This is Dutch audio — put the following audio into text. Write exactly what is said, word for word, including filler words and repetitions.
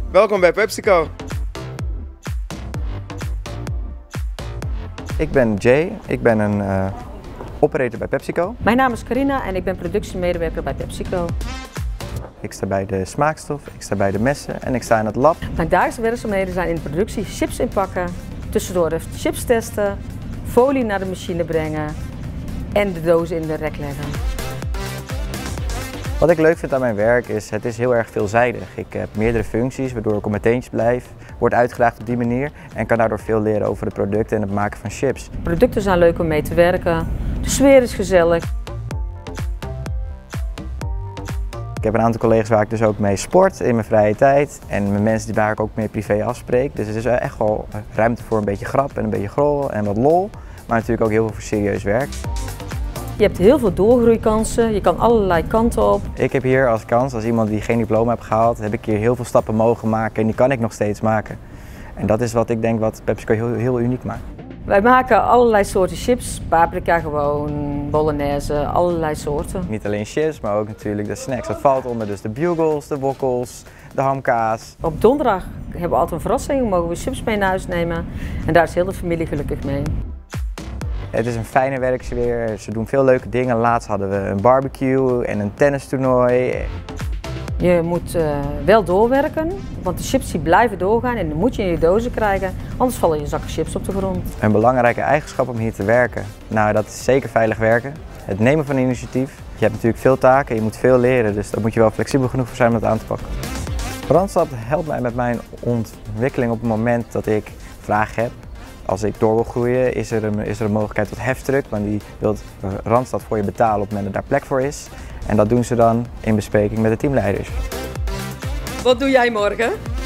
Welkom bij PepsiCo. Ik ben Jay, ik ben een uh, operator bij PepsiCo. Mijn naam is Carina en ik ben productiemedewerker bij PepsiCo. Ik sta bij de smaakstof, ik sta bij de messen en ik sta in het lab. Mijn dagelijkse werkzaamheden zijn in de productie chips inpakken, tussendoor even chips testen, folie naar de machine brengen en de dozen in de rek leggen. Wat ik leuk vind aan mijn werk is, het is heel erg veelzijdig. Ik heb meerdere functies waardoor ik op mijn teentjes blijf, word uitgedaagd op die manier en kan daardoor veel leren over de producten en het maken van chips. Producten zijn leuk om mee te werken, de sfeer is gezellig. Ik heb een aantal collega's waar ik dus ook mee sport in mijn vrije tijd en met mensen waar ik ook mee privé afspreek. Dus er is echt wel ruimte voor een beetje grap en een beetje grol en wat lol, maar natuurlijk ook heel veel voor serieus werk. Je hebt heel veel doorgroeikansen, je kan allerlei kanten op. Ik heb hier als kans, als iemand die geen diploma heeft gehaald, heb ik hier heel veel stappen mogen maken en die kan ik nog steeds maken. En dat is wat ik denk wat PepsiCo heel, heel uniek maakt. Wij maken allerlei soorten chips, paprika gewoon, bolognese, allerlei soorten. Niet alleen chips, maar ook natuurlijk de snacks. Dat valt onder dus de bugles, de wokkels, de hamkaas. Op donderdag hebben we altijd een verrassing, mogen we chips mee naar huis nemen en daar is heel de familie gelukkig mee. Het is een fijne werksfeer, ze doen veel leuke dingen. Laatst hadden we een barbecue en een tennistoernooi. Je moet uh, wel doorwerken, want de chips die blijven doorgaan en dan moet je in je dozen krijgen, anders vallen je zakken chips op de grond. Een belangrijke eigenschap om hier te werken, nou dat is zeker veilig werken. Het nemen van initiatief. Je hebt natuurlijk veel taken, je moet veel leren, dus daar moet je wel flexibel genoeg voor zijn om het aan te pakken. Randstad helpt mij met mijn ontwikkeling op het moment dat ik vragen heb. Als ik door wil groeien, is er een, is er een mogelijkheid tot heftruck, want die wil Randstad voor je betalen op het moment dat daar plek voor is. En dat doen ze dan in bespreking met de teamleiders. Wat doe jij morgen?